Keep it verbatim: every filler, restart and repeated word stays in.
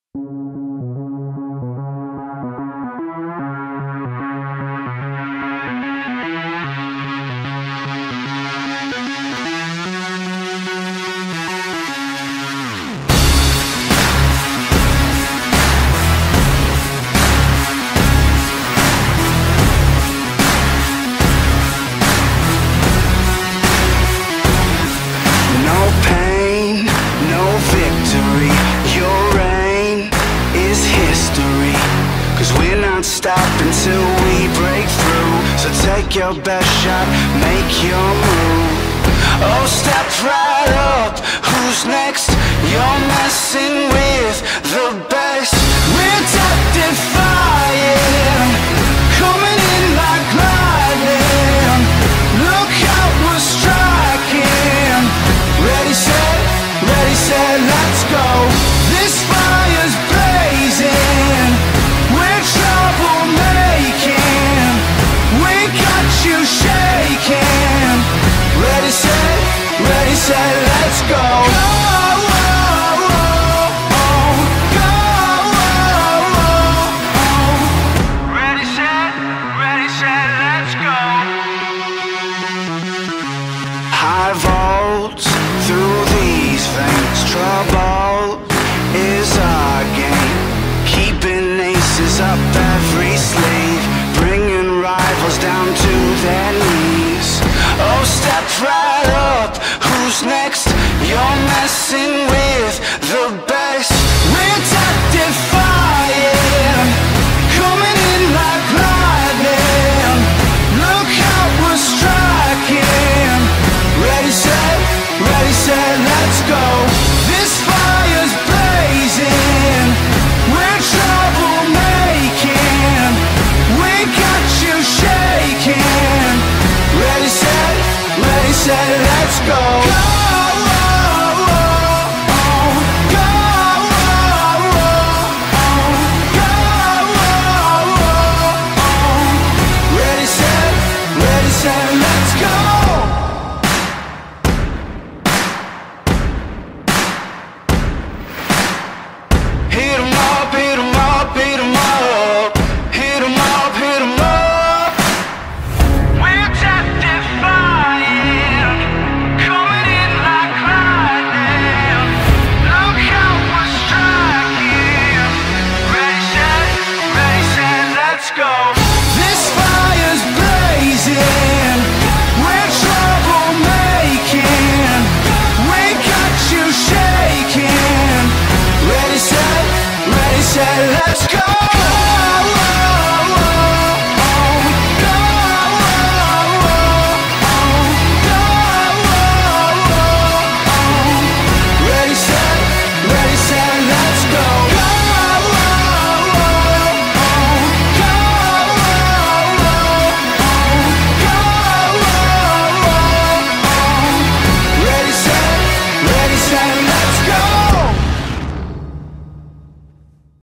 Stop until we break through. So take your best shot, make your move. Oh, step right up, who's next? You're messing with the best. We're death-defying, coming in like lightning. Look out, we're striking. Ready, set, ready, set, let's go. This fire's blazing. We're troublemaking. We got you shaking. Ready, set, ready, set, let's go. Go, oh, oh, oh. Go, oh, oh, oh. Ready, set, ready, set, let's go. High volts through these veins. Trouble is our game. Keeping aces up every sleeve, bringing rivals down to their knees. Oh, step right up, who's next? You're messing with the best. We're death-defying, coming in like lightning. Look out, we're striking. Ready, set, ready, set, let's go. This fire's blazing. We're troublemaking. We got you shaking. Ready, set, ready, set, let's go. Go, oh, oh, oh. Go, oh, oh, oh. Go, oh, oh, oh. Ready, set, ready, set, let's go. Hit 'em up, hit 'em up, hit 'em up. Hit 'em up, hit 'em up. We're death-defying, coming in like lightning. Look how we're striking. Ready, set, ready, set, let's go. This fire's blazing. We're troublemaking. We got you shaking. Ready, set, ready, set, let's go.